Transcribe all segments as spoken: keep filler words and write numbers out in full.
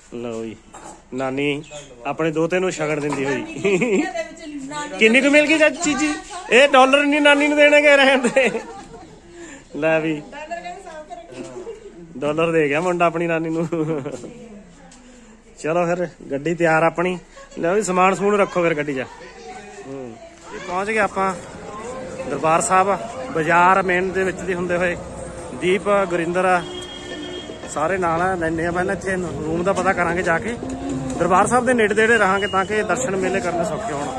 लो जी नानी अपने दोते नूं शगन दिंदी होई किन्नी कु मिल गई चाची जी? ये डॉलर नहीं नानी नूं देने गए रहन दे लै भी डॉलर दे गया मुंडा अपनी नानी नूं। चलो फिर गड्डी तैयार अपनी लो जी समान समून रखो फिर गड्डी च। पहुंच गए आपां दरबार साहब बाजार मेन दे विच दी हुंदे होए दीप गुरिंदर सारे नाल लैने पहले इत्थे रूम का पता करांगे जाके दरबार साहब के नेड़े नेड़े रहांगे ताकि दर्शन मेले करने सौखे होण।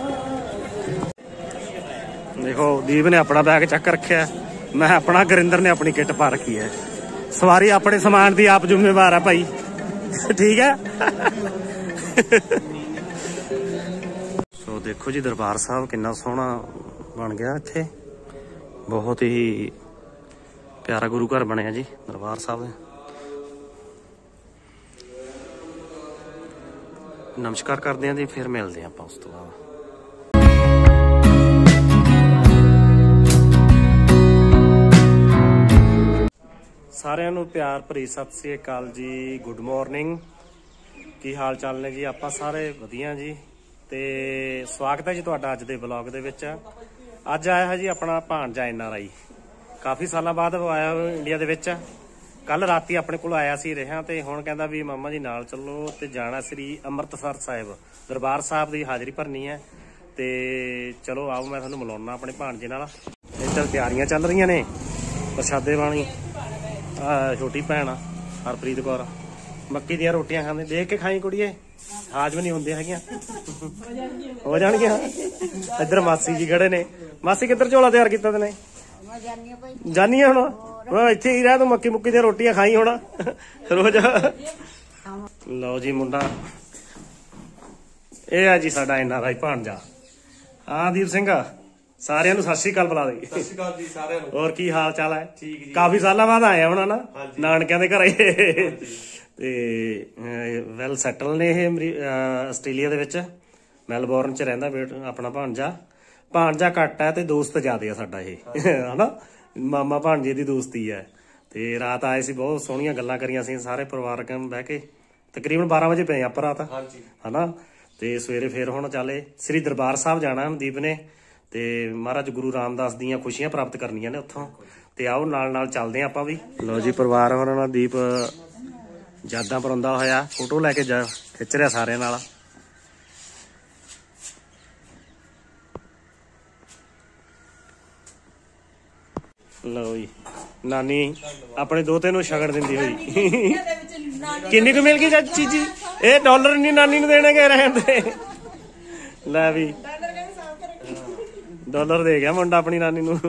देखो दीप ने अपना बैग चक रखा मैं अपना गुरिंदर ने अपनी किट पा रखी है। सवारी अपने समान की आप जिम्मेवार है भाई ठीक है। सो देखो जी दरबार साहब कितना सोहना बन गया इत्थे बहुत ही प्यारा गुरु घर बनया जी दरबार साहब। नमस्कार करते हैं जी फिर मिलते हैं आप उस तो बाद। सारिਆਂ ਨੂੰ प्यार भरी सत श्री अकाल जी गुड मॉर्निंग की हाल चाल ने जी आप सारे वधिया जी। तो स्वागत है जी तुहाडा अज दे ब्लॉग दे विच। अज आया है जी अपना भाणजा एन आर आई काफ़ी सालों बाद आया इंडिया दे विच। कल राती अपने को आया सी रहा तो हुण कहंदा भी मामा जी नाल चलो तो जाना श्री अमृतसर साहिब दरबार साहब की हाज़री भरनी है। तो चलो आओ मैं तुहानूं मिलाउणा अपने भाणजे नाल। इधर तैयारियां चल रही ने प्रशादे पानी छोटी भैन हरप्रीत कौर मक्की दियां रोटियां खांदे देख के खाई कुड़िए हाजम नहीं होंदे हैगियां हो जाणगियां। इधर मासी जी खड़े ने मासी किधर झोला तैयार किया तैने जानी हुण इत्थे ही रह तू मक्की मुक्की दी रोटियां खाई होना रोज। लो जी मुंडा ये है जी साडा एन आर आई भाणजा। हाँ दीप सिंह सारिਆਂ ਨੂੰ सत श्री अकाल बुला दी। सत श्री अकाल जी सारिਆਂ ਨੂੰ। और की हाल चाल है? ठीक जी। काफी साल बाद आए होना ना नानकिਆਂ ਦੇ ਘਰੇ ਤੇ ਵੈਲ ਸੈਟਲ ਨੇ ਇਹ ਆਸਟ੍ਰੇਲੀਆ ਦੇ ਵਿੱਚ ਮੈਲਬੌਰਨ ਚ ਰਹਿੰਦਾ ਬੇਟ ਆਪਣਾ ਭਾਣਜਾ। ਭਾਣਜਾ ਘੱਟ ਹੈ ਤੇ ਦੋਸਤ ਜ਼ਿਆਦਾ ਆ ਸਾਡਾ ਇਹ ਹਨਾ ਮਾਮਾ ਭਾਣਜੇ ਦੀ ਦੋਸਤੀ ਹੈ। ਤੇ ਰਾਤ ਆਏ ਸੀ ਬਹੁਤ ਸੋਹਣੀਆਂ ਗੱਲਾਂ ਕਰੀਆਂ ਸੀ ਸਾਰੇ ਪਰਿਵਾਰਕ ਬਹਿ ਕੇ ਤਕਰੀਬਨ ਬਾਰਾਂ ਵਜੇ ਪਏ ਆਪਾਂ ਰਾਤ ਹਨਾ। ਤੇ ਸਵੇਰੇ ਫਿਰ ਹੁਣ ਚੱਲੇ ਸ੍ਰੀ ਦਰਬਾਰ ਸਾਹਿਬ ਜਾਣਾ ਦੀਪ ਨੇ ਤੇ ਮਹਾਰਾਜ ਗੁਰੂ ਰਾਮਦਾਸ ਦੀਆਂ ਖੁਸ਼ੀਆਂ ਪ੍ਰਾਪਤ ਕਰਨੀਆਂ ਨੇ ਉੱਥੋਂ। ਤੇ ਆਓ ਨਾਲ ਨਾਲ ਚੱਲਦੇ ਆਪਾਂ ਵੀ। ਲੋ ਜੀ ਪਰਿਵਾਰ ਹੋਰਾਂ ਨਾਲ ਦੀਪ ਯਾਦਾਂ ਪਰਾਉਂਦਾ ਹੋਇਆ ਫੋਟੋ ਲੈ ਕੇ ਜਾ ਖਿੱਚ ਰਿਹਾ ਸਾਰਿਆਂ ਨਾਲ। लो जी नानी अपने दोते नूं शगन दिंदी होई किन्नी कु मिल गई चाची जी? ये डॉलर नहीं नानी नूं देने गए रहन दे लै भी डॉलर दे गया मुंडा अपनी नानी नूं।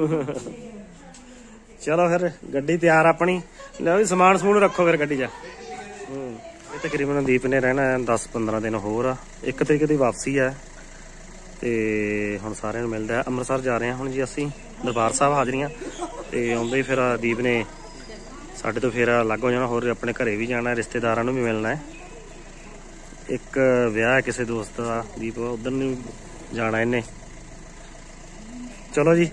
चलो फिर गड्डी तैयार अपनी लो जी समान समून रखो फिर गड्डी च। तकरीबन दीप ने रहना दस पंद्रह दिन होर एक तरीके की वापसी है। तो हुण सारिਆਂ ਨੂੰ मिलता है अमृतसर जा रहे हैं हुण जी असीं दरबार साहब हाजरियां। तो आउंदे ही फिर दीप ने साडे तो फिर अलग हो जाना होर अपने घरे भी जाना रिश्तेदारां नूं भी मिलना है। एक विआह है किसी दोस्त का दीप उधर नूं जाना इन्हें। चलो जी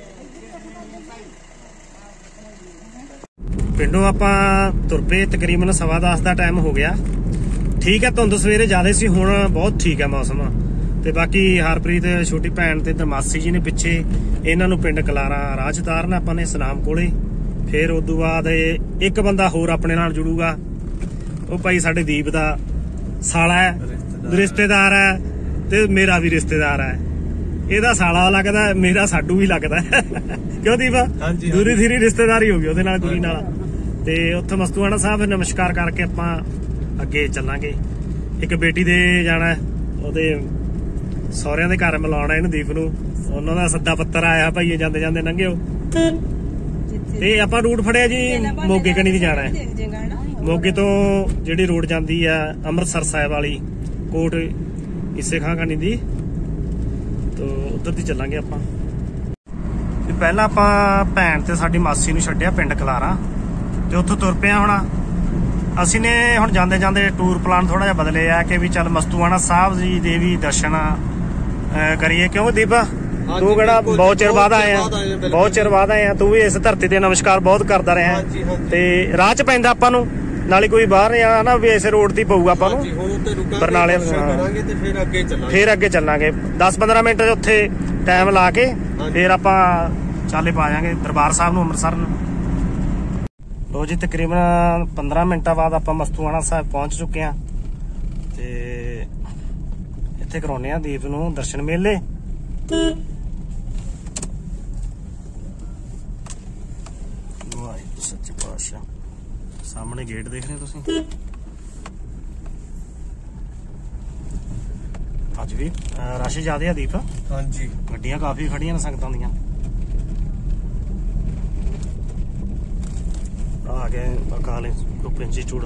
पिंडों आपां तुर पे तकरीबन सवा दस का टाइम हो गया। ठीक है धुंध सवेरे ज़्यादा सी हुण बहुत ठीक है मौसम। तो बाकी हरप्रीत छोटी भैन ते मासी जी ने पिछे इन्हां नूं पिंड कलारा राह च तारना आपां ने सनाम कोले। फिर उदों बाद एक बंदा होर अपने नाल जुड़ूगा वो भाई साडे दीप दा साला है रिश्तेदार है ते मेरा भी रिश्तेदार है। ਇਹਦਾ ਸਾਲਾ ਲੱਗਦਾ ਮੇਰਾ ਸਾਡੂ ਵੀ ਲੱਗਦਾ ਕਿਉਂ ਦੀਪਾ ਦੂਰੀ ਧੀਰੀ ਰਿਸ਼ਤੇਦਾਰੀ ਹੋ ਗਈ ਉਹਦੇ ਨਾਲ ਕੁੜੀ ਨਾਲ। ਤੇ ਉੱਥੇ ਮਸਤੂਆਣਾ ਸਾਹਿਬ ਨਮਸਕਾਰ ਕਰਕੇ ਆਪਾਂ ਅੱਗੇ ਚੱਲਾਂਗੇ। ਇੱਕ ਬੇਟੀ ਦੇ ਜਾਣਾ ਉਹਦੇ ਸਹੁਰਿਆਂ ਦੇ ਘਰ ਮਿਲਾਉਣਾ ਇਹਨੂੰ ਦੀਪ ਨੂੰ ਉਹਨਾਂ ਦਾ ਸੱਦਾ ਪੱਤਰ ਆਇਆ ਭਾਈਏ ਜਾਂਦੇ ਜਾਂਦੇ ਲੰਘਿਓ। ਤੇ ਆਪਾਂ ਰੂਟ ਫੜਿਆ ਜੀ ਮੋਗੇ ਕਣੀ ਦੀ ਜਾਣਾ ਹੈ। ਮੋਗੇ ਤੋਂ ਜਿਹੜੀ ਰੋਡ ਜਾਂਦੀ ਆ ਅੰਮ੍ਰਿਤਸਰ ਸਾਹਿਬ ਵਾਲੀ ਕੋਟ ਇਸੇ ਖਾਂ ਕਣੀ ਦੀ तो उधर दी चलांगे आपां। पहला आपां भैन ते साडी मासी नूं छड्डिया पिंड कलारा ते उत्थों तुर पिया होना। असीं ने हुण जांदे जांदे टूर प्लान थोड़ा जिहा बदलिया कि भी चल मस्तूआणा साहब जी दे भी दर्शन करिए। क्यों दीपा तू किहड़ा बहुत चिर बाद आया बहुत चिर बाद आया तू भी इस धरती ते नमस्कार बहुत करदा रहा ते राह च पैंदा आपां नूं ਨਾਲੇ ਕੋਈ ਬਾਹਰ ਨਹੀਂ ਆਣਾ ਨਾ ਵੀ ਇਸੇ ਰੋਡ ਤੇ ਪਊਗਾ ਆਪਾਂ ਨੂੰ ਬਰਨਾਲੇ। ਫਿਰ ਅੱਗੇ ਚੱਲਾਂਗੇ ਦਸ ਪੰਦਰਾਂ ਮਿੰਟ ਉੱਥੇ ਟਾਈਮ ਲਾ ਕੇ ਫਿਰ ਆਪਾਂ ਚਾਲੇ ਪਾ ਜਾਾਂਗੇ ਦਰਬਾਰ ਸਾਹਿਬ ਨੂੰ, ਅੰਮ੍ਰਿਤਸਰ ਨੂੰ। ਲੋ ਜੀ ਤਕਰੀਬਨ ਪੰਦਰਾਂ ਮਿੰਟਾਂ ਬਾਅਦ ਆਪਾਂ ਮਸਤੂਆਣਾ ਸਾਹਿਬ ਪਹੁੰਚ ਚੁੱਕੇ ਹਾਂ ਤੇ ਇੱਥੇ ਕਰਾਉਣੇ ਆ ਦੀਪ ਨੂੰ ਦਰਸ਼ਨ ਮੇਲੇ। ਵਾਹਿਗੁਰੂ ਸੱਚੇ ਪਾਤਸ਼ਾਹ। ਸਾਹਮਣੇ ਗੇਟ ਦੇਖ ਰਹੇ ਹੋ ਤੁਸੀਂ। ਅੱਜ ਵੀ ਰਸ਼ ਜ਼ਿਆਦਾ ਆ ਦੀਪ। ਹਾਂਜੀ ਗੱਡੀਆਂ ਕਾਫੀ ਖੜੀਆਂ ਨੇ ਸੰਗਤਾਂ ਦੀਆਂ। ਆ ਗਏ ਅਕਾਲ ਗਰੁੱਪ ਇੰਸਟੀਚਿਊਟ।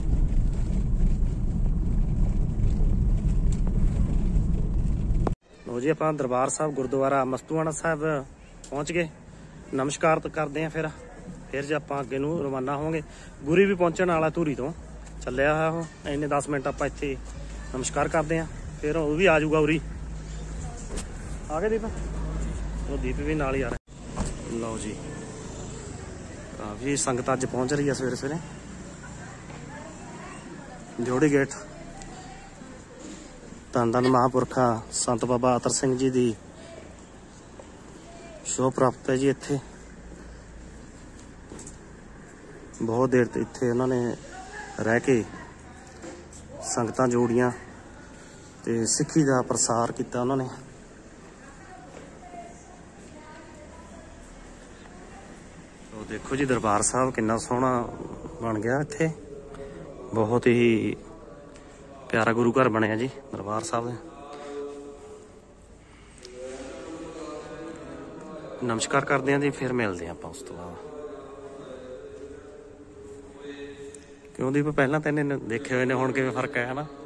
ਲੋ ਜੀ ਆਪਾਂ ਦਰਬਾਰ ਸਾਹਿਬ ਗੁਰਦੁਆਰਾ ਮਸਤੂਆਣਾ ਸਾਹਿਬ ਪਹੁੰਚ ਗਏ। ਨਮਸਕਾਰ ਕਰਦੇ ਆ ਫਿਰ ਫਿਰ ਜੇ ਆਪਾਂ ਅੱਗੇ ਨੂੰ ਰਵਾਨਾ ਹੋਵਾਂਗੇ। ਗੁਰੀ ਵੀ ਪਹੁੰਚਣ ਵਾਲਾ ਧੂਰੀ ਤੋਂ ਚੱਲਿਆ ਹੋਇਆ ਉਹ। ਇੰਨੇ ਦਸ ਮਿੰਟ ਆਪਾਂ ਇੱਥੇ ਨਮਸਕਾਰ ਕਰਦੇ ਆ ਫਿਰ ਉਹ ਵੀ ਆ ਜਾਊਗਾ ਉਰੀ। ਆ ਗਏ ਦੀਪ? ਉਹ ਦੀਪ ਵੀ ਨਾਲ ਹੀ ਆ ਰਿਹਾ। ਲਓ ਜੀ ਕਾਫੀ ਸੰਗਤ ਅੱਜ ਪਹੁੰਚ ਰਹੀ ਹੈ ਸਵੇਰੇ ਸਵੇਰੇ। ਜੋੜੀ ਗੇਟ ਧੰਨ ਧੰਨ ਮਹਾਂਪੁਰਖਾਂ ਸੰਤ ਬਾਬਾ ਅਤਰ ਸਿੰਘ ਜੀ ਦੀ ਸ਼ੋਅ ਪ੍ਰਾਪਤ ਹੈ ਜੀ। ਇੱਥੇ ਬਹੁਤ ਦੇਰ ਤੇ ਇੱਥੇ ਉਹਨਾਂ ਨੇ ਰਹਿ ਕੇ ਸੰਗਤਾਂ ਜੋੜੀਆਂ ਤੇ ਸਿੱਖੀ ਦਾ ਪ੍ਰਸਾਰ ਕੀਤਾ ਉਹਨਾਂ ਨੇ। ਉਹ ਦੇਖੋ ਜੀ ਦਰਬਾਰ ਸਾਹਿਬ ਕਿੰਨਾ ਸੋਹਣਾ ਬਣ ਗਿਆ। ਇੱਥੇ ਬਹੁਤ ਹੀ ਪਿਆਰਾ ਗੁਰੂ ਘਰ ਬਣਿਆ ਜੀ ਦਰਬਾਰ ਸਾਹਿਬ ਦੇ। ਨਮਸਕਾਰ ਕਰਦੇ ਆਂ ਜੀ ਫਿਰ ਮਿਲਦੇ ਆਪਾਂ ਉਸ ਤੋਂ ਬਾਅਦ। ਕਿਉਂ ਦੀ ਪਹਿਲਾਂ ਤਾਂ ਇਹਨੇ ਦੇਖੇ ਹੋਏ ਨੇ, ਹੁਣ ਕਿਵੇਂ ਫਰਕ ਹੈ ਹਨਾ।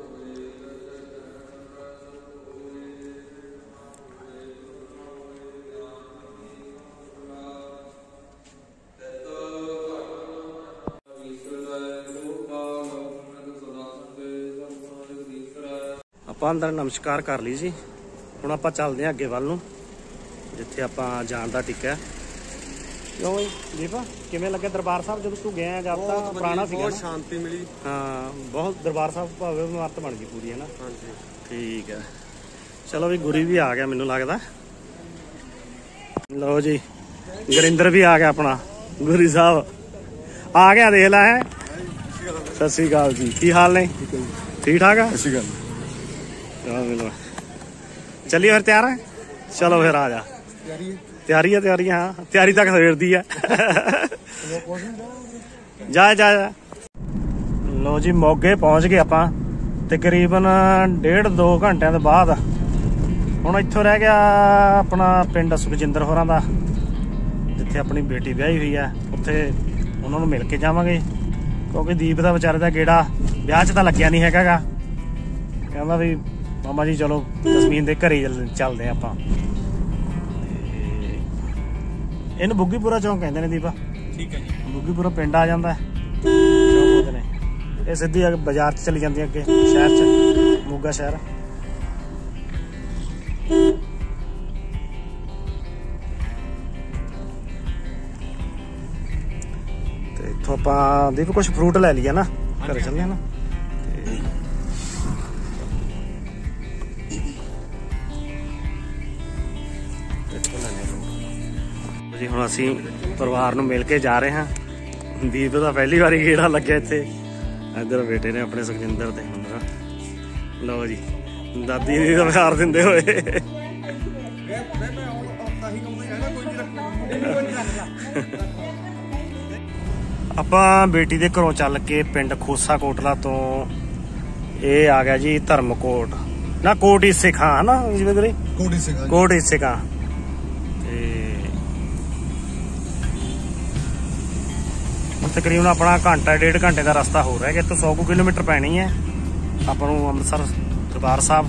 ਆਪਾਂ ਅੰਦਰ ਨਮਸਕਾਰ ਕਰ ਲਈ ਜੀ। ਹੁਣ ਆਪਾਂ ਚੱਲਦੇ ਹਾਂ ਅੱਗੇ ਵੱਲ ਨੂੰ ਜਿੱਥੇ ਆਪਾਂ ਜਾਣ ਦਾ ਟਿੱਕਾ। ਕਿਉਂ ਦੀਪ ਕਿਵੇਂ ਲੱਗਿਆ ਦਰਬਾਰ ਸਾਹਿਬ ਜਦੋਂ ਤੂੰ ਗਿਆ? ਜਦ ਤਾਂ ਪੁਰਾਣਾ ਸੀਗਾ, ਬਹੁਤ ਸ਼ਾਂਤੀ ਮਿਲੀ। ਹਾਂ ਬਹੁਤ ਦਰਬਾਰ ਸਾਹਿਬ ਭਾਵੇਂ ਇਮਾਰਤ ਬਣ ਗਈ ਪੂਰੀ ਹੈ ਨਾ। ਹਾਂਜੀ ਠੀਕ ਹੈ। ਚਲੋ ਵੀ ਗੁਰੀ ਵੀ ਆ ਗਿਆ ਮੈਨੂੰ ਲੱਗਦਾ। ਲਓ ਜੀ ਗੁਰਿੰਦਰ ਵੀ ਆ ਗਿਆ ਆਪਣਾ। ਗੁਰੀ ਸਾਹਿਬ ਆ ਗਿਆ ਦੇਖ ਲੈ। ਹੈ ਸਤਿ ਸ੍ਰੀ ਅਕਾਲ ਜੀ, ਕੀ ਹਾਲ ਨੇ? ਠੀਕ ਠਾਕ ਆ? ਸਤਿ ਚਲੋ ਚੱਲੀਏ ਫਿਰ। ਤਿਆਰ ਹੈ? ਚਲੋ ਫਿਰ ਆ ਜਾ। ਤਿਆਰੀ ਹੈ ਤਿਆਰੀ ਹਾਂ ਤਿਆਰੀ ਤੱਕ ਸਵੇਰ ਦੀ ਹੈ। ਜਾ ਜਾ ਜਾ। ਲੋ ਜੀ ਮੋਗੇ ਪਹੁੰਚ ਗਏ ਆਪਾਂ ਤਕਰੀਬਨ ਡੇਢ ਦੋ ਘੰਟਿਆਂ ਤੋਂ ਬਾਅਦ। ਹੁਣ ਇੱਥੋਂ ਰਹਿ ਗਿਆ ਆਪਣਾ ਪਿੰਡ ਸੁਖਜਿੰਦਰ ਹੋਰਾਂ ਦਾ ਜਿੱਥੇ ਆਪਣੀ ਬੇਟੀ ਵਿਆਹੀ ਹੋਈ ਹੈ। ਉੱਥੇ ਉਹਨਾਂ ਨੂੰ ਮਿਲ ਕੇ ਜਾਵਾਂਗੇ ਕਿਉਂਕਿ ਦੀਪ ਦਾ ਵਿਚਾਰੇ ਦਾ ਗੇੜਾ ਵਿਆਹ 'ਚ ਤਾਂ ਲੱਗਿਆ ਨਹੀਂ ਹੈਗਾ ਗਾ। ਕਹਿੰਦਾ ਵੀ ਮਾਮਾ ਜੀ ਚਲੋ ਜਸਮੀਨ ਦੇ ਘਰੇ ਚੱਲਦੇ ਆਪਾਂ। ਇਹਨੂੰ ਬੁੱਗੀਪੁਰਾ ਚੌਂਕ ਕਹਿੰਦੇ ਨੇ ਦੀਪਾ। ਠੀਕ ਹੈ ਜੀ। ਬੁੱਗੀਪੁਰਾ ਪਿੰਡ ਆ ਜਾਂਦਾ ਚੌਂਕ ਨੇ। ਇਹ ਸਿੱਧੀ ਬਾਜ਼ਾਰ 'ਚ ਚਲੀ ਜਾਂਦੀ ਅੱਗੇ ਸ਼ਹਿਰ 'ਚ, ਮੋਗਾ ਸ਼ਹਿਰ। ਤੇ ਇੱਥੋਂ ਆਪਾਂ ਦੀਪ ਕੁਛ ਫਰੂਟ ਲੈ ਲਈਏ ਨਾ, ਘਰੇ ਚੱਲਦੇ ਨਾ। ਜੀ ਹੁਣ ਅਸੀਂ ਪਰਿਵਾਰ ਨੂੰ ਮਿਲ ਕੇ ਜਾ ਰਹੇ ਹਾਂ। ਦੀਪ ਦਾ ਪਹਿਲੀ ਵਾਰੀ ਗੇੜਾ ਲੱਗਿਆ ਇੱਥੇ। ਇੱਧਰ ਬੇਟੇ ਨੇ ਆਪਣੇ ਸੁਖਜਿੰਦਰ ਦੇ ਹੁੰਦਾ। ਲਓ ਜੀ ਦਾਦੀ ਨੇ ਵਿਖਾਰ ਦਿੰਦੇ ਹੋਏ। ਆਪਾਂ ਬੇਟੀ ਦੇ ਘਰੋਂ ਚੱਲ ਕੇ ਪਿੰਡ ਖੋਸਾ ਕੋਟਲਾ ਤੋਂ ਇਹ ਆ ਗਿਆ ਜੀ ਧਰਮਕੋਟ ਨਾ ਕੋਟ ਈਸੇ ਖਾਂ ਨਾ ਜਿਵੇਂ ਕਰੇ ਕੋਟ ਈਸੇ ਖਾਂ ਕੋਟ ਈਸੇ ਖਾਂ। ਤਕਰੀਬਨ ਆਪਣਾ ਘੰਟਾ ਡੇਢ ਘੰਟੇ ਦਾ ਰਸਤਾ ਹੋ ਰਿਹਾ ਕਿ ਇੱਥੋਂ ਸੌ ਕੁ ਕਿਲੋਮੀਟਰ ਪੈਣੀ ਹੈ ਆਪਾਂ ਨੂੰ ਅੰਮ੍ਰਿਤਸਰ ਦਰਬਾਰ ਸਾਹਿਬ।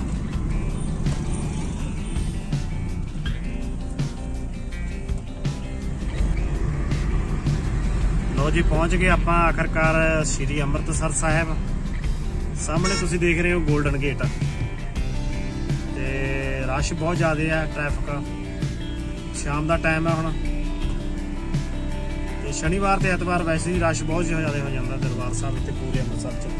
ਲੋ ਜੀ ਪਹੁੰਚ ਗਏ ਆਪਾਂ ਆਖਰਕਾਰ ਸ਼੍ਰੀ ਅੰਮ੍ਰਿਤਸਰ ਸਾਹਿਬ। ਸਾਹਮਣੇ ਤੁਸੀਂ ਦੇਖ ਰਹੇ ਹੋ ਗੋਲਡਨ ਗੇਟ ਤੇ ਰਸ਼ ਬਹੁਤ ਜ਼ਿਆਦਾ ਹੈ, ਟ੍ਰੈਫਿਕ। ਸ਼ਾਮ ਦਾ ਟਾਈਮ ਹੈ ਹੁਣ ਤੇ ਤੇ ਸ਼ਨੀਵਾਰ ਤੇ ਐਤਵਾਰ ਵੈਸੇ ਹੀ ਰਸ਼ ਬਹੁਤ ਜ਼ਿਆਦਾ ਹੋ ਜਾਂਦਾ ਦਰਬਾਰ ਸਾਹਿਬ ਤੇ ਪੂਰੇ ਅੰਮ੍ਰਿਤਸਰ ਚ।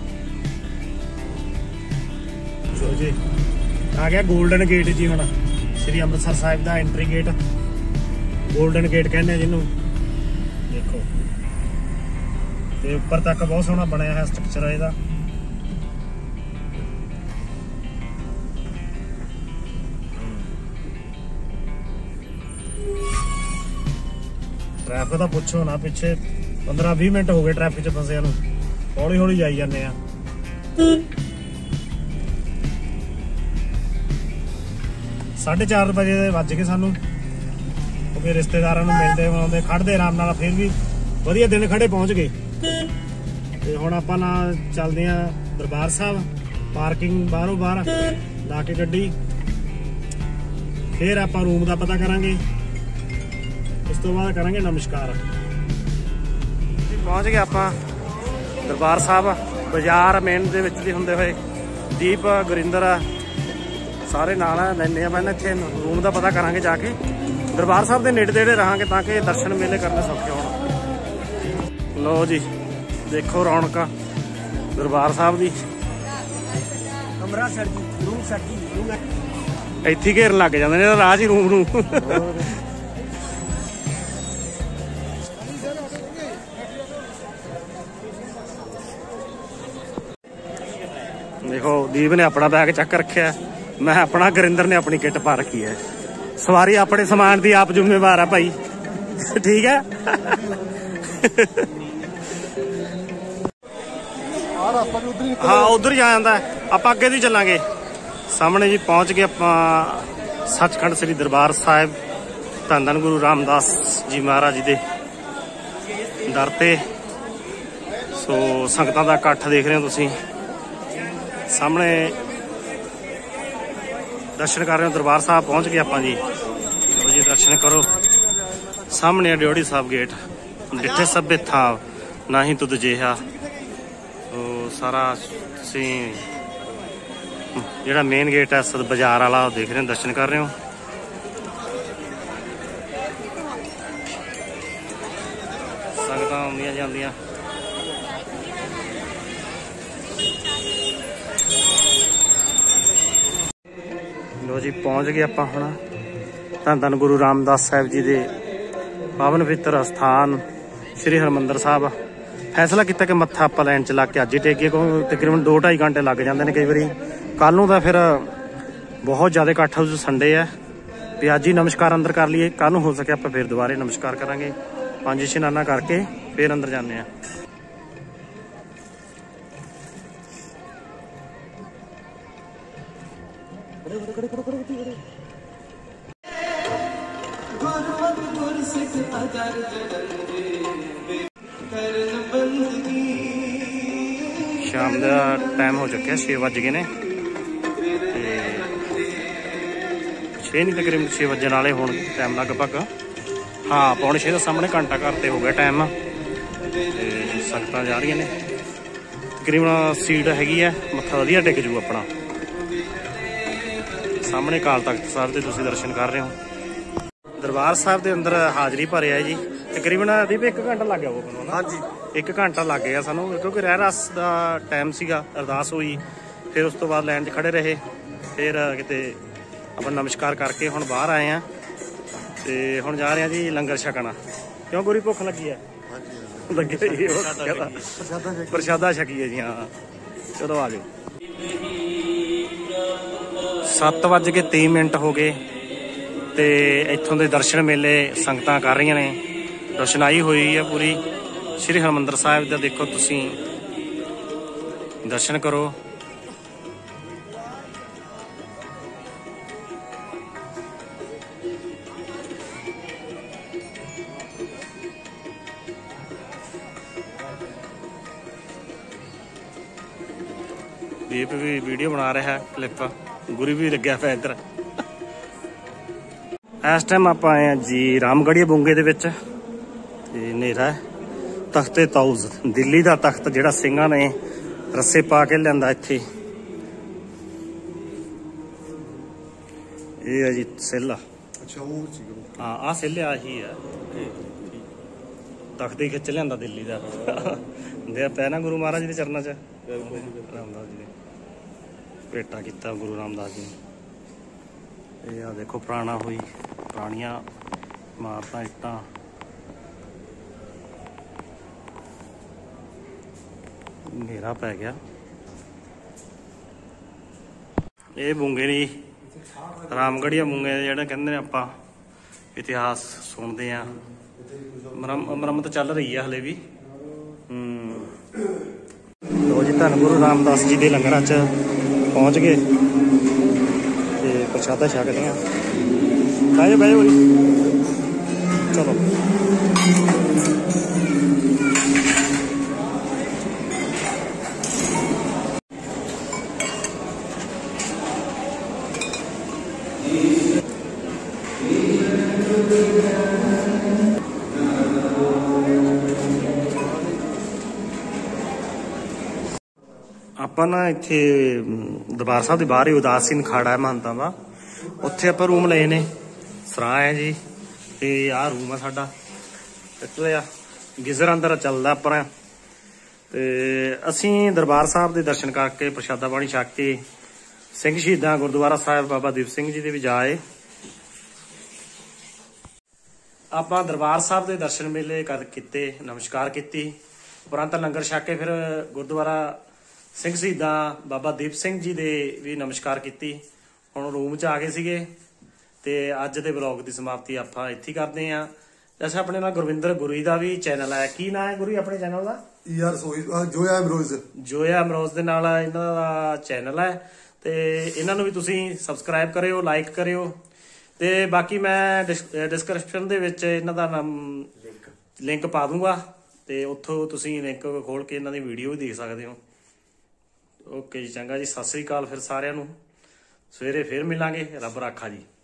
ਚਲੋ ਜੀ ਆ ਗਿਆ ਗੋਲਡਨ ਗੇਟ ਜੀ, ਹੁਣ ਸ੍ਰੀ ਅੰਮ੍ਰਿਤਸਰ ਸਾਹਿਬ ਦਾ ਐਂਟਰੀ ਗੇਟ, ਗੋਲਡਨ ਗੇਟ ਕਹਿੰਦੇ ਆ ਜਿਹਨੂੰ। ਦੇਖੋ ਤੇ ਉੱਪਰ ਤੱਕ ਬਹੁਤ ਸੋਹਣਾ ਬਣਿਆ ਹੈ ਸਟਰਕਚਰ ਇਹਦਾ। ਟ੍ਰੈਫਿਕ ਦਾ ਪੁੱਛੋ ਨਾ, ਪਿੱਛੇ ਪੰਦਰਾਂ ਵੀਹ ਮਿੰਟ ਹੋ ਗਏ ਟ੍ਰੈਫਿਕ ਚ ਫਸਿਆ ਨੂੰ, ਹੌਲੀ ਹੌਲੀ ਜਾਈ ਜਾਂਦੇ ਆ। ਸਾਢੇ ਚਾਰ ਵਜੇ ਦੇ ਵੱਜ ਗਏ ਸਾਨੂੰ, ਕਿਉਂਕਿ ਰਿਸ਼ਤੇਦਾਰਾਂ ਨੂੰ ਮਿਲਦੇ ਆਉਂਦੇ ਖੜਦੇ ਆਰਾਮ ਨਾਲ, ਫਿਰ ਵੀ ਵਧੀਆ ਦਿਨ ਖੜੇ ਪਹੁੰਚ ਗਏ। ਤੇ ਹੁਣ ਆਪਾਂ ਨਾ ਚੱਲਦੇ ਆ ਦਰਬਾਰ ਸਾਹਿਬ, ਪਾਰਕਿੰਗ ਬਾਹਰੋਂ ਬਾਹਰ ਲਾ ਕੇ ਗੱਡੀ, ਫਿਰ ਆਪਾਂ ਰੂਮ ਦਾ ਪਤਾ ਕਰਾਂਗੇ, ਉਸ ਤੋਂ ਬਾਅਦ ਕਰਾਂਗੇ ਨਮਸਕਾਰ। ਪਹੁੰਚ ਗਏ ਆਪਾਂ ਦਰਬਾਰ ਸਾਹਿਬ, ਬਾਜ਼ਾਰ ਮੇਨ ਦੇ ਵਿੱਚ ਦੀ ਹੁੰਦੇ ਹੋਏ ਦੀਪ ਗੁਰਿੰਦਰ ਸਾਰੇ ਨਾਲ ਲੈਂਦੇ ਆ। ਪਹਿਲਾਂ ਇੱਥੇ ਰੂਮ ਦਾ ਪਤਾ ਕਰਾਂਗੇ ਜਾ ਕੇ, ਦਰਬਾਰ ਸਾਹਿਬ ਦੇ ਨੇੜੇ ਤੇੜੇ ਰਹਾਂਗੇ ਤਾਂ ਕਿ ਦਰਸ਼ਨ ਮੇਲੇ ਕਰਨੇ ਸੌਖੇ ਹੋਣ। ਲਓ ਜੀ ਦੇਖੋ ਰੌਣਕਾਂ ਦਰਬਾਰ ਸਾਹਿਬ ਦੀ, ਕਮਰਾ ਸਰ ਜੀ, ਰੂਮ ਸਰ ਜੀ, ਰੂਮ ਇੱਥੇ ਹੀ ਘੇਰਨ ਲੱਗ ਜਾਂਦੇ ਨੇ ਰਾਹ 'ਚ ਹੀ ਰੂਮ ਨੂੰ। ਦੇਖੋ ਦੀਪ ਨੇ ਆਪਣਾ ਬੈਗ ਚੱਕ ਰੱਖਿਆ, ਮੈਂ ਆਪਣਾ, ਗੁਰਿੰਦਰ ਨੇ ਆਪਣੀ ਕਿੱਟ ਪਾ ਰੱਖੀ ਹੈ। ਸਵਾਰੀ ਆਪਣੇ ਸਮਾਨ ਦੀ ਆਪ ਜ਼ਿੰਮੇਵਾਰ ਆ ਭਾਈ, ਠੀਕ ਹੈ। ਹਾਂ ਉਧਰ ਜਾ ਜਾਂਦਾ, ਆਪਾਂ ਅੱਗੇ ਦੀ ਚੱਲਾਂਗੇ। ਸਾਹਮਣੇ ਜੀ ਪਹੁੰਚ ਗਏ ਆਪਾਂ ਸੱਚਖੰਡ ਸ੍ਰੀ ਦਰਬਾਰ ਸਾਹਿਬ, ਧੰਨ ਧੰਨ ਗੁਰੂ ਰਾਮਦਾਸ ਜੀ ਮਹਾਰਾਜ ਜੀ ਦੇ ਦਰ ਤੇ। ਸੋ ਸੰਗਤਾਂ ਦਾ ਇਕੱਠ ਦੇਖ ਰਹੇ ਹੋ ਤੁਸੀਂ ਸਾਹਮਣੇ, ਦਰਸ਼ਨ ਕਰ ਰਹੇ ਹੋ ਦਰਬਾਰ ਸਾਹਿਬ ਪਹੁੰਚ ਗਏ ਆਪਾਂ ਜੀ। ਲਓ ਜੀ ਦਰਸ਼ਨ ਕਰੋ, ਸਾਹਮਣੇ ਡਿਓੜੀ ਸਾਹਿਬ ਗੇਟ, ਡਿੱਠੇ ਸਭੇ ਥਾਂ ਨਾਹੀਂ ਤੁਧ ਜਿਹਾ। ਉਹ ਸਾਰਾ ਤੁਸੀਂ ਜਿਹੜਾ ਮੇਨ ਗੇਟ ਹੈ ਸਦ ਬਾਜ਼ਾਰ ਵਾਲਾ, ਉਹ ਦੇਖ ਰਹੇ ਹੋ, ਦਰਸ਼ਨ ਕਰ ਰਹੇ ਹੋ। ਸੰਗਤਾਂ ਆਉਂਦੀਆਂ ਜਾਂਦੀਆਂ। ਲੋ ਜੀ ਪਹੁੰਚ ਗਏ ਆਪਾਂ ਹੁਣ ਧੰਨ ਧੰਨ ਗੁਰੂ ਰਾਮਦਾਸ ਸਾਹਿਬ ਜੀ ਦੇ ਪਾਵਨ ਪਵਿੱਤਰ ਅਸਥਾਨ ਸ੍ਰੀ ਹਰਿਮੰਦਰ ਸਾਹਿਬ। ਫੈਸਲਾ ਕੀਤਾ ਕਿ ਮੱਥਾ ਆਪਾਂ ਲਾਈਨ ਚ ਲੱਗ ਕੇ ਅੱਜ ਹੀ ਟੇਕੀਏ, ਕਿਉਂਕਿ ਤਕਰੀਬਨ ਦੋ ਢਾਈ ਘੰਟੇ ਲੱਗ ਜਾਂਦੇ ਨੇ ਕਈ ਵਾਰੀ। ਕੱਲ ਨੂੰ ਤਾਂ ਫਿਰ ਬਹੁਤ ਜ਼ਿਆਦਾ ਇਕੱਠ, ਸੰਡੇ ਹੈ, ਵੀ ਅੱਜ ਹੀ ਨਮਸਕਾਰ ਅੰਦਰ ਕਰ ਲਈਏ, ਕੱਲ ਨੂੰ ਹੋ ਸਕੇ ਆਪਾਂ ਫਿਰ ਦੁਬਾਰੇ ਨਮਸਕਾਰ ਕਰਾਂਗੇ, ਪੰਜ ਇਸ਼ਨਾਨਾ ਕਰਕੇ ਫਿਰ ਅੰਦਰ ਜਾਂਦੇ ਹਾਂ। ਸ਼ਾਮ ਦਾ ਟਾਈਮ ਹੋ ਚੁੱਕਿਆ, ਛੇ ਵੱਜ ਗਏ ਨੇ ਤੇ ਛੇ ਨਹੀਂ ਤਕਰੀਬਨ ਛੇ ਵੱਜਣ ਵਾਲੇ ਹੁਣ ਟਾਈਮ ਲਗਭਗ। ਹਾਂ ਪੌਣੇ ਛੇ ਦਾ ਸਾਹਮਣੇ ਘੰਟਾ ਘਰ ਤੇ ਹੋ ਗਿਆ ਟਾਈਮ ਤੇ ਸੰਗਤਾਂ ਜਾ ਰਹੀਆਂ ਨੇ। ਤਕਰੀਬਨ ਸੀਟ ਹੈਗੀ ਆ, ਮੱਥਾ ਵਧੀਆ ਟਿਕ ਜੂ ਆਪਣਾ। ਸਾਹਮਣੇ ਅਕਾਲ ਤਖਤ ਸਾਹਿਬ ਦੇ ਤੁਸੀਂ ਦਰਸ਼ਨ ਕਰ ਰਹੇ ਹੋ। ਦਰਬਾਰ ਸਾਹਿਬ ਦੇ ਅੰਦਰ ਹਾਜ਼ਰੀ ਭਰਿਆ ਜੀ, ਤਕਰੀਬਨ ਦੀਪ ਇੱਕ ਘੰਟਾ ਲੱਗ ਗਿਆ ਉਹ ਨੂੰ। ਹਾਂਜੀ ਇੱਕ ਘੰਟਾ ਲੱਗ ਗਿਆ ਸਾਨੂੰ, ਕਿਉਂਕਿ ਰਹਿ ਰਸ ਦਾ ਟਾਈਮ ਸੀਗਾ, ਅਰਦਾਸ ਹੋਈ, ਫਿਰ ਉਸ ਤੋਂ ਬਾਅਦ ਲਾਈਨ 'ਚ ਖੜੇ ਰਹੇ, ਫਿਰ ਕਿਤੇ ਆਪਾਂ ਨਮਸਕਾਰ ਕਰਕੇ ਹੁਣ ਬਾਹਰ ਆਏ ਹਾਂ ਤੇ ਹੁਣ ਜਾ ਰਹੇ ਹਾਂ ਜੀ ਲੰਗਰ ਛਕਣਾ। ਕਿਉਂ ਗੁਰੀ ਭੁੱਖ ਲੱਗੀ ਹੈ? ਲੱਗੀ ਪ੍ਰਸ਼ਾਦਾ ਛਕੀਏ ਜੀ। ਹਾਂ ਚਲੋ ਆ ਜਾਓ। ਸੱਤ ਵੱਜ ਕੇ ਤੀਹ ਮਿੰਟ ਹੋ ਗਏ ਤੇ ਇੱਥੋਂ ਦੇ ਦਰਸ਼ਨ ਮੇਲੇ ਸੰਗਤਾਂ ਕਰ ਰਹੀਆਂ ਨੇ, ਰੋਸ਼ਨਾਈ ਹੋਈ ਹੈ ਪੂਰੀ ਸ਼੍ਰੀ ਹਰਿਮੰਦਰ ਸਾਹਿਬ ਦਾ। ਦੇਖੋ ਤੁਸੀਂ ਦਰਸ਼ਨ ਕਰੋ। ਦੀਪ ਵੀ ਵੀਡੀਓ ਬਣਾ ਰਿਹਾ ਕਲਿੱਪ, ਗੁਰੂ ਵੀ ਲੱਗਿਆ ਪਿਆ ਇੱਧਰ। ਇਸ ਟਾਈਮ ਆਪਾਂ ਆਏ ਹਾਂ ਜੀ ਰਾਮਗੜੀਆ ਬੁੰਗੇ ਦੇ ਵਿੱਚ ਤੇ ਹਨੇਰਾ ਤਖਤੇ ਤਾਊਜ਼, ਦਿੱਲੀ ਦਾ ਤਖਤ ਜਿਹੜਾ ਸਿੰਘਾਂ ਨੇ ਰੱਸੇ ਪਾ ਕੇ ਲਿਆਂਦਾ ਇੱਥੇ। ਇਹ ਹੈ ਜੀ ਸਿੱਲਾ। ਅੱਛਾ ਉਹ ਹਾਂ ਆਹ ਸਿੱਲਾ ਹੀ ਹੈ। ਤਖਤ ਹੀ ਖਿੱਚ ਲਿਆਂਦਾ ਦਿੱਲੀ ਦਾ ਦੇ ਪੈ ਨਾ ਗੁਰੂ ਮਹਾਰਾਜ ਦੇ ਚਰਨਾਂ 'ਚ ਰਾਮਦਾਸ ਜੀ ਨੇ ਭੇਟਾ ਕੀਤਾ ਗੁਰੂ ਰਾਮਦਾਸ ਜੀ ਨੇ। ਇਹ ਆ ਦੇਖੋ ਪੁਰਾਣਾ ਹੋਈ ਪੁਰਾਣੀਆਂ ਇਮਾਰਤਾਂ ਇੱਟਾਂ ਹਨੇਰਾ ਪੈ ਗਿਆ। ਇਹ ਬੂੰਗੇ ਨੀ ਰਾਮਗੜੀਆ ਬੂੰਗੇ ਜਿਹੜੇ ਕਹਿੰਦੇ ਨੇ ਆਪਾਂ ਇਤਿਹਾਸ ਸੁਣਦੇ ਆ। ਮੁਰੰਮਤ ਚੱਲ ਰਹੀ ਆ ਹਲੇ ਵੀ। ਹੂੰ ਲੋ ਜੀ ਧੰਨ ਗੁਰੂ ਰਾਮਦਾਸ ਜੀ ਦੇ ਲੰਗਰਾਂ 'ਚ ਪਹੁੰਚ ਗਏ ਤੇ ਪ੍ਰਸ਼ਾਦਾ ਛਕਦੇ ਆ। ਬਹਿ ਜਾ ਬਹਿ ਜਾ ਚਲੋ। ਆਪਾਂ ਨਾ ਇੱਥੇ ਦਰਬਾਰ ਸਾਹਿਬ ਦੇ ਬਾਹਰ ਹੀ ਉਦਾਸੀਨ ਖਾੜਾ ਹੈ ਮਹੰਤਾਂ ਦਾ, ਉੱਥੇ ਆਪਾਂ ਰੂਮ ਲਏ ਨੇ। ਸਰਾਂ ਹੈ ਜੀ ਤੇ ਆਹ ਰੂਮ ਆ ਸਾਡਾ। ਆ ਗਿਜ਼ਰ ਅੰਦਰ ਚੱਲਦਾ ਆਪਣਾ ਤੇ ਅਸੀਂ ਦਰਬਾਰ ਸਾਹਿਬ ਦੇ ਦਰਸ਼ਨ ਕਰਕੇ ਪ੍ਰਸ਼ਾਦਾ ਪਾਣੀ ਛਕ ਕੇ ਸਿੰਘ ਸ਼ਹੀਦਾਂ ਗੁਰਦੁਆਰਾ ਸਾਹਿਬ ਬਾਬਾ ਦੀਪ ਸਿੰਘ ਜੀ ਦੇ ਵੀ ਜਾਏ। ਆਪਾਂ ਦਰਬਾਰ ਸਾਹਿਬ ਦੇ ਦਰਸ਼ਨ ਮੇਲੇ ਕਰ ਕੀਤੇ, ਨਮਸਕਾਰ ਕੀਤੀ, ਉਪਰੰਤ ਲੰਗਰ ਛਕ ਕੇ ਫਿਰ ਗੁਰਦੁਆਰਾ ਸਿੰਘ ਸ਼ਹੀਦਾਂ ਬਾਬਾ ਦੀਪ ਸਿੰਘ ਜੀ ਦੇ ਵੀ ਨਮਸਕਾਰ ਕੀਤੀ। ਹੁਣ ਰੂਮ 'ਚ ਆ ਗਏ ਸੀਗੇ ਤੇ ਅੱਜ ਦੇ ਵਲੌਗ ਦੀ ਸਮਾਪਤੀ ਆਪਾਂ ਇੱਥੇ ਕਰਦੇ ਹਾਂ। ਅੱਛਾ ਆਪਣੇ ਨਾਲ ਗੁਰਵਿੰਦਰ ਗੁਰੀ ਦਾ ਵੀ ਚੈਨਲ ਹੈ। ਕੀ ਨਾਂ ਹੈ ਗੁਰੀ ਆਪਣੇ ਚੈਨਲ ਦਾ? ਯਾਰ ਸੋਈ ਜੋਇਆ ਅਮਰੋਜ਼ ਜੋਇਆ ਅਮਰੋਜ਼ ਦੇ ਨਾਲ ਇਹਨਾਂ ਦਾ ਚੈਨਲ ਹੈ ਤੇ ਇਹਨਾਂ ਨੂੰ ਵੀ ਤੁਸੀਂ ਸਬਸਕ੍ਰਾਈਬ ਕਰਿਓ, ਲਾਈਕ ਕਰਿਓ ਤੇ ਬਾਕੀ ਮੈਂ ਡਿਸਕ੍ਰਿਪਸ਼ਨ ਦੇ ਵਿੱਚ ਇਹਨਾਂ ਦਾ ਲਿੰਕ ਪਾ ਦੂੰਗਾ ਤੇ ਉੱਥੋਂ ਤੁਸੀਂ ਲਿੰਕ ਖੋਲ ਕੇ ਇਹਨਾਂ ਦੀ ਵੀਡੀਓ ਵੀ ਦੇਖ ਸਕਦੇ ਹੋ। ਓਕੇ ਜੀ, ਚੰਗਾ ਜੀ, ਸਤਿ ਸ੍ਰੀ ਅਕਾਲ। ਫਿਰ ਸਾਰਿਆਂ ਨੂੰ ਸਵੇਰੇ ਫਿਰ ਮਿਲਾਂਗੇ। ਰੱਬ ਰਾਖਾ ਜੀ।